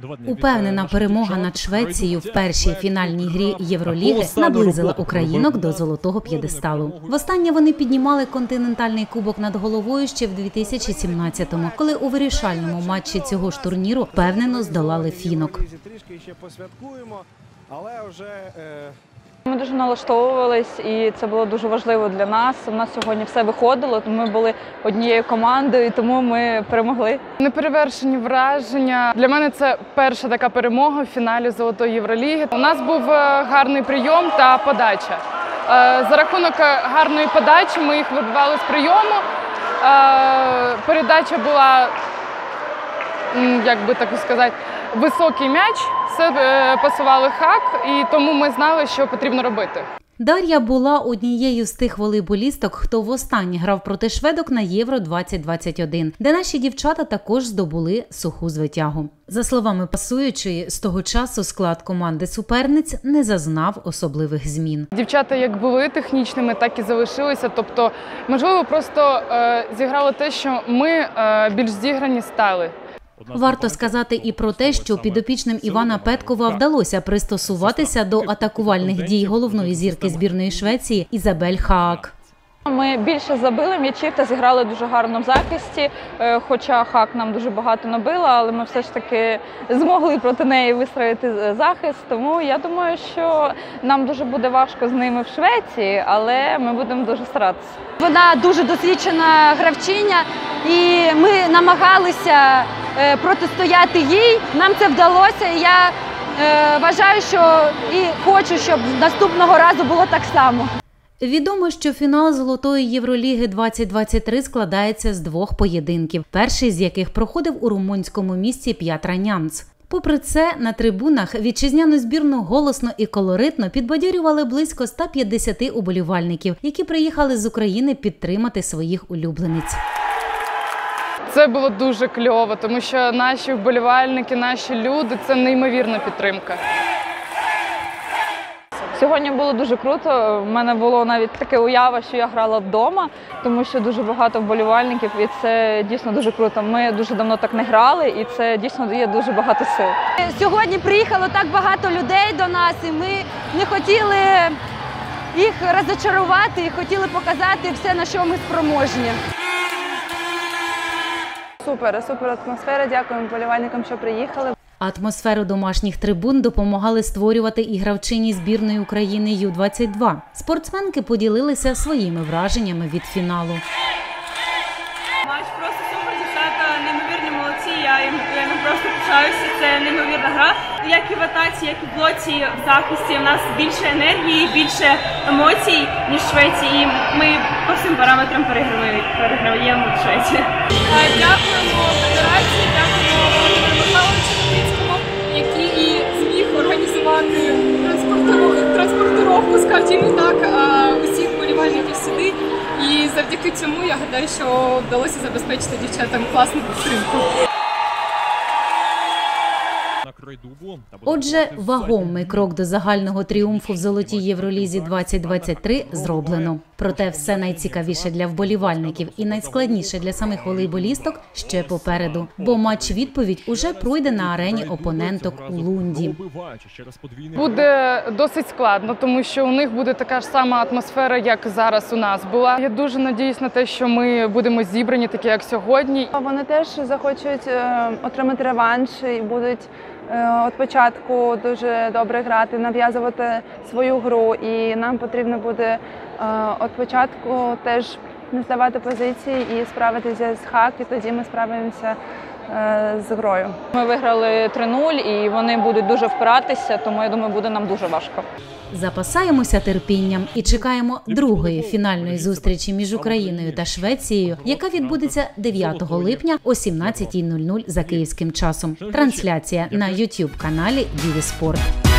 Упевнена перемога над Швецією в першій фінальній грі Євроліги наблизила українок до золотого п'єдесталу. Востаннє вони піднімали континентальний кубок над головою ще в 2017-му, коли у вирішальному матчі цього ж турніру впевнено здолали фінок. Ми дуже налаштовувались, і це було дуже важливо для нас. У нас сьогодні все виходило, ми були однією командою, тому ми перемогли. Неперевершені враження. Для мене це перша така перемога в фіналі Золотої Євроліги. У нас був гарний прийом та подача. За рахунок гарної подачі ми їх вибивали з прийому. Передача була, як би так сказати, високий м'яч, все пасували хак, і тому ми знали, що потрібно робити. Дар'я була однією з тих волейболісток, хто востаннє грав проти шведок на Євро-2021, де наші дівчата також здобули суху звитягу. За словами пасуючої, з того часу склад команди суперниць не зазнав особливих змін. Дівчата як були технічними, так і залишилися. Тобто, можливо, просто зіграло те, що ми більш зіграні стали. Варто сказати і про те, що підопічним Івана Петкова вдалося пристосуватися до атакувальних дій головної зірки збірної Швеції Ізабель Хаак. Ми більше забили м'ячів та зіграли дуже гарно в захисті, хоча Хак нам дуже багато набила, але ми все ж таки змогли проти неї вистроїти захист, тому я думаю, що нам дуже буде важко з ними в Швеції, але ми будемо дуже старатися. Вона дуже досвідчена гравчиня, і ми намагалися протистояти їй, нам це вдалося, і я вважаю, що і хочу, щоб наступного разу було так само. Відомо, що фінал Золотої Євроліги 2023 складається з двох поєдинків, перший з яких проходив у румунському місті П'ятранянц. Попри це, на трибунах вітчизняну збірну голосно і колоритно підбадьорювали близько 150 уболівальників, які приїхали з України підтримати своїх улюблениць. Це було дуже кльово, тому що наші вболівальники, наші люди – це неймовірна підтримка. Сьогодні було дуже круто. У мене було навіть таке уява, що я грала вдома, тому що дуже багато вболівальників, і це дійсно дуже круто. Ми дуже давно так не грали, і це дійсно дає дуже багато сил. Сьогодні приїхало так багато людей до нас, і ми не хотіли їх розчарувати, і хотіли показати все, на що ми спроможні. Супер атмосфера, дякуємо вболівальникам, що приїхали. Атмосферу домашніх трибун допомагали створювати і гравчині збірної України Ю-22. Спортсменки поділилися своїми враженнями від фіналу. Матч просто супер, дівчата неймовірні молодці, я їм просто пишаюся, це неймовірна гра. Як і в атаці, як і в блоці, в захисті у нас більше енергії, більше емоцій, ніж в Швеції. І ми по всім параметрам переграємо в Швеції. Дякуємо федерації, дякуємо Володимиру Михайловичу Новицькому, який і зміг організувати транспортировку, скажімо так, усіх вболівальників сюди. І завдяки цьому, я гадаю, що вдалося забезпечити дівчатам класну підтримку. Отже, вагомий крок до загального тріумфу в Золотій Євролізі 2023 зроблено. Проте все найцікавіше для вболівальників і найскладніше для самих волейболісток ще попереду. Бо матч-відповідь уже пройде на арені опоненток у Лунді. Буде досить складно, тому що у них буде така ж сама атмосфера, як зараз у нас була. Я дуже надіюсь на те, що ми будемо зібрані, такі як сьогодні. Вони теж захочуть отримати реванш і будуть від початку дуже добре грати, нав'язувати свою гру. І нам потрібно буде від початку теж не здавати позиції і справитися з хак, і тоді ми справимося з грою. Ми виграли 3-0, і вони будуть дуже впиратися, тому я думаю, буде нам дуже важко. Запасаємося терпінням і чекаємо другої фінальної зустрічі між Україною та Швецією, яка відбудеться 9 липня о 17:00 за київським часом. Трансляція на YouTube-каналі Діві Спорт.